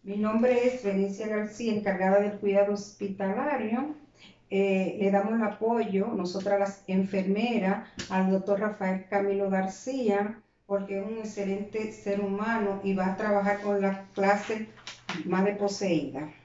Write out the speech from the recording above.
Mi nombre es Benicia García, encargada del cuidado hospitalario. Le damos el apoyo, nosotras las enfermeras, al doctor Rafael Camilo García, porque es un excelente ser humano y va a trabajar con la clase más desposeída.